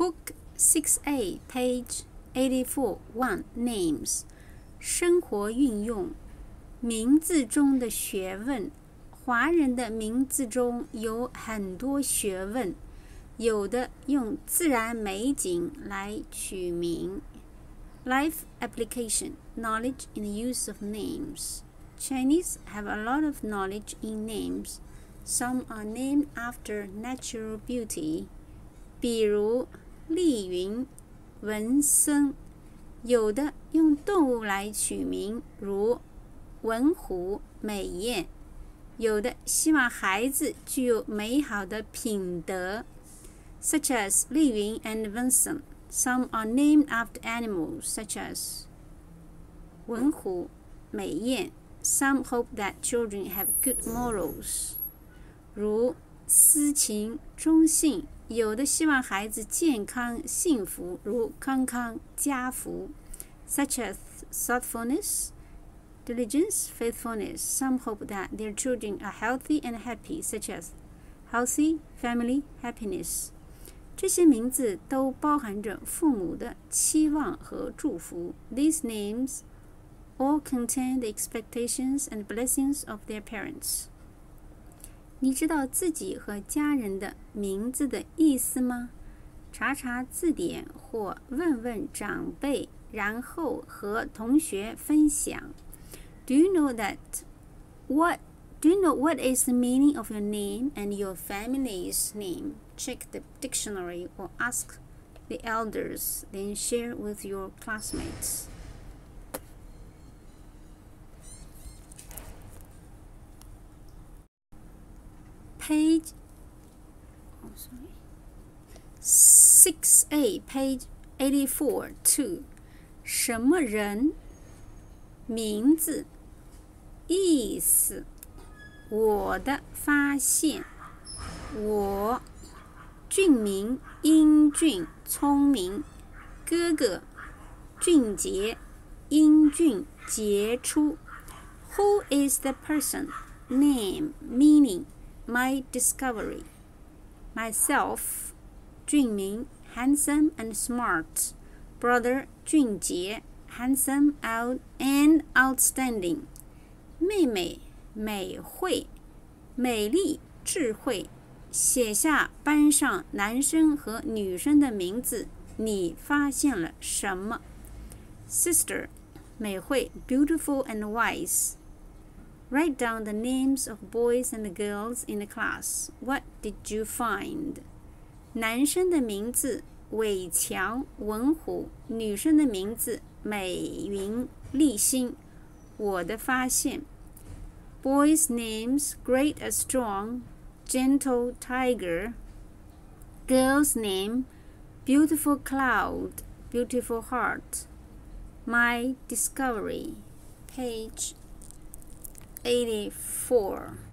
Book 6A, page 84, 1. Names. 生活运用。名字中的学问。华人的名字中有很多学问，有的用自然美景来取名。Life application, knowledge in the use of names. Chinese have a lot of knowledge in names. Some are named after natural beauty. 比如丽云、文森，有的用动物来取名，如文虎、美艳，有的希望孩子具有美好的品德 such as 丽云 and Vincent. Some are named after animals such as 文虎、美艳。Some hope that children have good morals. 如思情、忠信，有的希望孩子健康幸福，如康康、家福 such as thoughtfulness, diligence, faithfulness. Some hope that their children are healthy and happy, such as healthy, family, happiness. 这些名字都包含着父母的期望和祝福。These names all contain the expectations and blessings of their parents. 你知道自己和家人的名字的意思吗？查查字典或问问长辈，然后和同学分享。Do you know what is the meaning of your name and your family's name? Check the dictionary or ask the elders, then share with your classmates. Page 6A, page 84, 2. 什么人？名字。意思。我的发现。我。俊明、英俊、聪明。哥哥。俊杰、英俊、杰出。Who is the person? Name, meaning, my discovery. Myself, 俊明 handsome and smart. Brother, 俊杰 handsome and outstanding. 妹妹，美慧，美丽，智慧。写下班上男生和女生的名字，你发现了什么？ Sister, 美慧 beautiful and wise. Write down the names of boys and girls in the class. What did you find? 男生的名字伟强、文虎，女生的名字美云、立新。我的发现。Boys' names great and strong, gentle tiger. Girl's name beautiful cloud, beautiful heart. My discovery. Page 84.